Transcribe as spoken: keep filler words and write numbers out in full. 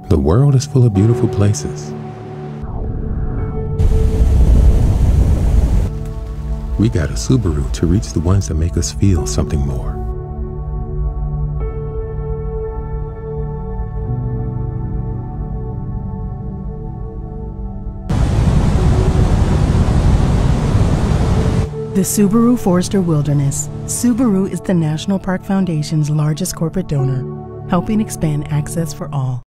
The world is full of beautiful places. We got a Subaru to reach the ones that make us feel something more. The Subaru Forester Wilderness. Subaru is the National Park Foundation's largest corporate donor, helping expand access for all.